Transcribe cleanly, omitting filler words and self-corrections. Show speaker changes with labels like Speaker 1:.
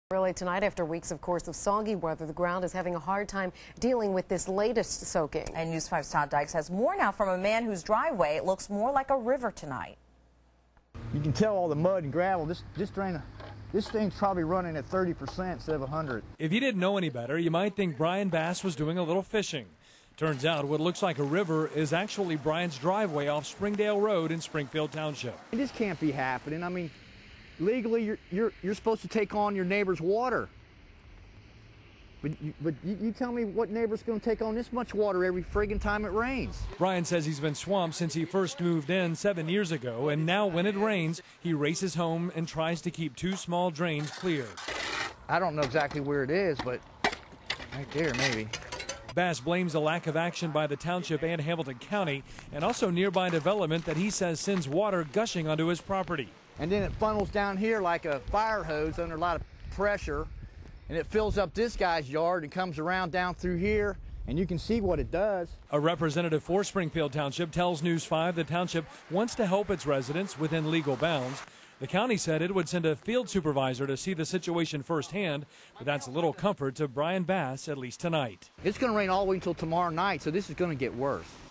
Speaker 1: Early tonight, after weeks, of course, of soggy weather, the ground is having a hard time dealing with this latest soaking.
Speaker 2: And News 5's Todd Dykes has more now from a man whose driveway looks more like a river tonight.
Speaker 3: You can tell all the mud and gravel. This thing's probably running at 30% instead of 100.
Speaker 4: If you didn't know any better, you might think Brian Bass was doing a little fishing. Turns out what looks like a river is actually Brian's driveway off Springdale Road in Springfield Township.
Speaker 3: This can't be happening. I mean, legally, you're supposed to take on your neighbor's water. But you tell me what neighbor's going to take on this much water every friggin' time it rains.
Speaker 4: Brian says he's been swamped since he first moved in 7 years ago, and now when it rains, he races home and tries to keep 2 small drains cleared.
Speaker 3: I don't know exactly where it is, but right there maybe.
Speaker 4: Bass blames a lack of action by the township and Hamilton County, and also nearby development that he says sends water gushing onto his property.
Speaker 3: And then it funnels down here like a fire hose under a lot of pressure, and it fills up this guy's yard and comes around down through here, and you can see what it does.
Speaker 4: A representative for Springfield Township tells News 5 the township wants to help its residents within legal bounds. The county said it would send a field supervisor to see the situation firsthand, but that's a little comfort to Brian Bass, at least tonight.
Speaker 3: It's going to rain all the way until tomorrow night, so this is going to get worse.